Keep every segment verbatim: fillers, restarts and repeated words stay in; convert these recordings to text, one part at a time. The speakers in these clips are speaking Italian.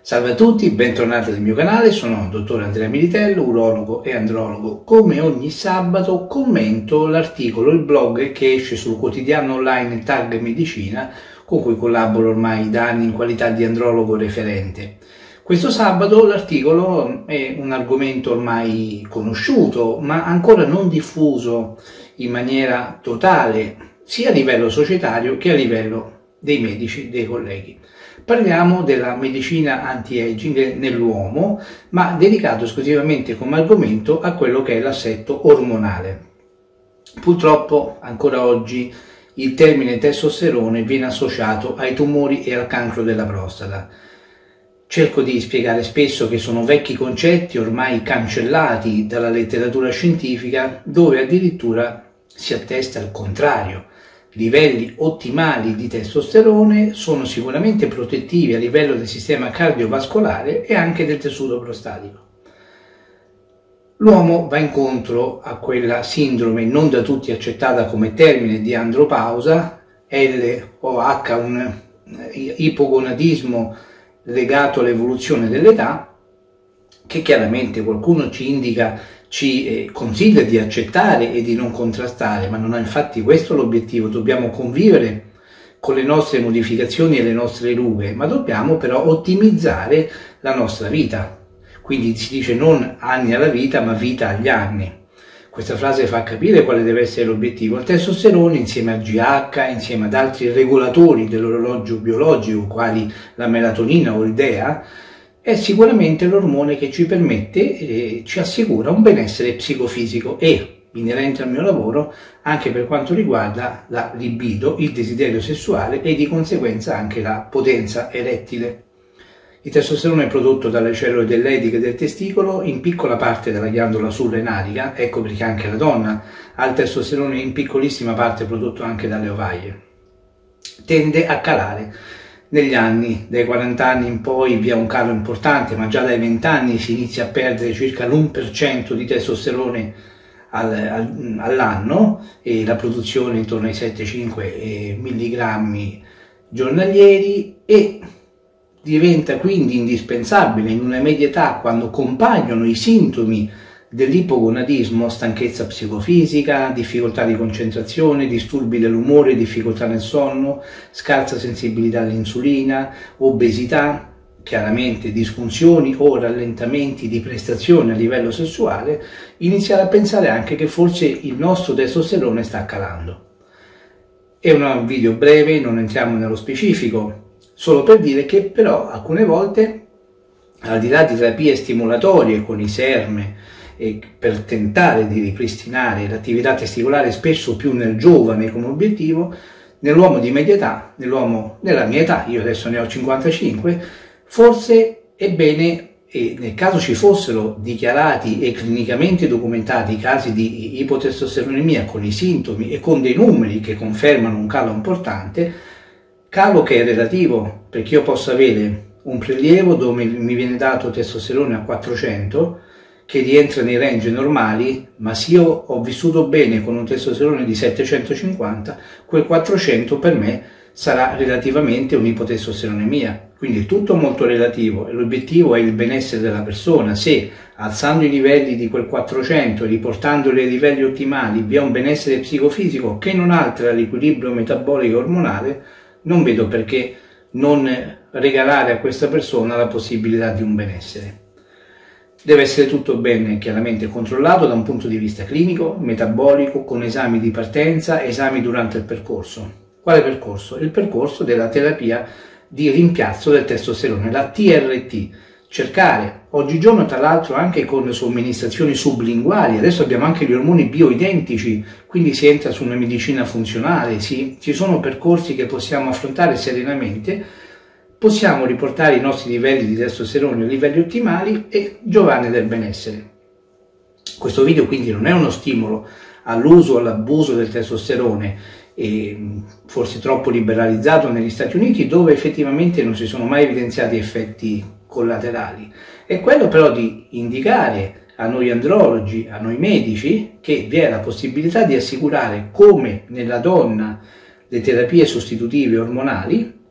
Salve a tutti, bentornati nel mio canale, sono il dottor Andrea Militello, urologo e andrologo. Come ogni sabato commento l'articolo, il blog che esce sul quotidiano online Tag Medicina, con cui collaboro ormai da anni in qualità di andrologo referente. Questo sabato l'articolo è un argomento ormai conosciuto, ma ancora non diffuso in maniera totale, sia a livello societario che a livello dei medici, dei colleghi. Parliamo della medicina anti-aging nell'uomo, ma dedicato esclusivamente come argomento a quello che è l'assetto ormonale. Purtroppo ancora oggi il termine testosterone viene associato ai tumori e al cancro della prostata. Cerco di spiegare spesso che sono vecchi concetti ormai cancellati dalla letteratura scientifica, dove addirittura si attesta il contrario. Livelli ottimali di testosterone sono sicuramente protettivi a livello del sistema cardiovascolare e anche del tessuto prostatico. L'uomo va incontro a quella sindrome non da tutti accettata come termine di andropausa, L o H, un ipogonadismo legato all'evoluzione dell'età, che chiaramente qualcuno ci indica, ci eh, consiglia di accettare e di non contrastare, ma non è infatti questo l'obiettivo. Dobbiamo convivere con le nostre modificazioni e le nostre rughe, ma dobbiamo però ottimizzare la nostra vita. Quindi si dice non anni alla vita, ma vita agli anni. Questa frase fa capire quale deve essere l'obiettivo. Il testosterone, insieme al G H, insieme ad altri regolatori dell'orologio biologico, quali la melatonina o il D E A, è sicuramente l'ormone che ci permette e ci assicura un benessere psicofisico e, inerente al mio lavoro, anche per quanto riguarda la libido, il desiderio sessuale e di conseguenza anche la potenza erettile. Il testosterone è prodotto dalle cellule dell'ediche del testicolo in piccola parte della ghiandola surrenarica, ecco perché anche la donna ha il testosterone in piccolissima parte prodotto anche dalle ovaie. Tende a calare. Negli anni, dai quaranta anni in poi vi è un calo importante, ma già dai venti anni si inizia a perdere circa l'uno per cento di testosterone al, al, all'anno e la produzione intorno ai sette cinque milligrammi giornalieri, e diventa quindi indispensabile in una media età, quando compaiono i sintomi dell'ipogonadismo, stanchezza psicofisica, difficoltà di concentrazione, disturbi dell'umore, difficoltà nel sonno, scarsa sensibilità all'insulina, obesità, chiaramente disfunzioni o rallentamenti di prestazione a livello sessuale, iniziare a pensare anche che forse il nostro testosterone sta calando. È un video breve, non entriamo nello specifico, solo per dire che però alcune volte, al di là di terapie stimolatorie con i SERM, e per tentare di ripristinare l'attività testicolare spesso più nel giovane come obiettivo, nell'uomo di media età, nell'uomo della mia età, io adesso ne ho cinquantacinque, forse è bene, e nel caso ci fossero dichiarati e clinicamente documentati casi di ipotestosteronemia con i sintomi e con dei numeri che confermano un calo importante, calo che è relativo, perché io posso avere un prelievo dove mi viene dato testosterone a quattrocento, che rientra nei range normali, ma se io ho vissuto bene con un testosterone di settecentocinquanta, quel quattrocento per me sarà relativamente un'ipotestosteronemia. Quindi è tutto molto relativo e l'obiettivo è il benessere della persona. Se alzando i livelli di quel quattrocento e riportandoli ai livelli ottimali vi è un benessere psicofisico che non altera l'equilibrio metabolico e ormonale, non vedo perché non regalare a questa persona la possibilità di un benessere. Deve essere tutto ben chiaramente controllato da un punto di vista clinico, metabolico, con esami di partenza, esami durante il percorso. Quale percorso? Il percorso della terapia di rimpiazzo del testosterone, la T R T. Cercare, oggigiorno tra l'altro anche con somministrazioni sublinguali, adesso abbiamo anche gli ormoni bioidentici, quindi si entra su una medicina funzionale, sì, ci sono percorsi che possiamo affrontare serenamente. Possiamo riportare i nostri livelli di testosterone a livelli ottimali e giovare del benessere. Questo video quindi non è uno stimolo all'uso o all'abuso del testosterone, e forse troppo liberalizzato negli Stati Uniti, dove effettivamente non si sono mai evidenziati effetti collaterali. È quello però di indicare a noi andrologi, a noi medici, che vi è la possibilità di assicurare, come nella donna, le terapie sostitutive ormonali,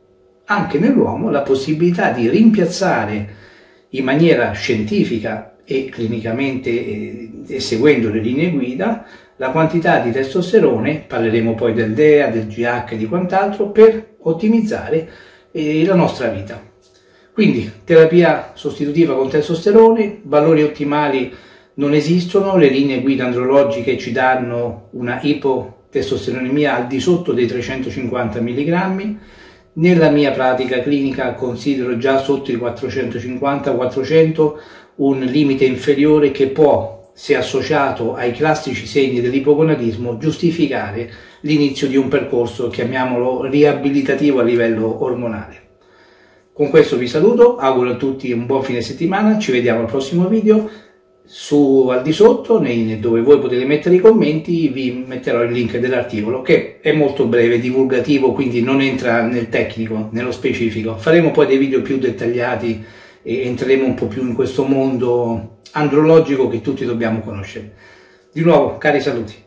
anche nell'uomo la possibilità di rimpiazzare in maniera scientifica e clinicamente eh, e seguendo le linee guida la quantità di testosterone, parleremo poi del D E A, del G H e di quant'altro, per ottimizzare eh, la nostra vita. Quindi terapia sostitutiva con testosterone, valori ottimali non esistono, le linee guida andrologiche ci danno una ipotestosteronemia al di sotto dei trecentocinquanta milligrammi, nella mia pratica clinica considero già sotto i quattrocentocinquanta quattrocento un limite inferiore che può, se associato ai classici segni dell'ipogonadismo, giustificare l'inizio di un percorso, chiamiamolo riabilitativo a livello ormonale. Con questo vi saluto, auguro a tutti un buon fine settimana, ci vediamo al prossimo video. Su, al di sotto, nei, dove voi potete mettere i commenti, vi metterò il link dell'articolo, che è molto breve, divulgativo, quindi non entra nel tecnico, nello specifico. Faremo poi dei video più dettagliati e entreremo un po' più in questo mondo andrologico che tutti dobbiamo conoscere. Di nuovo, cari saluti.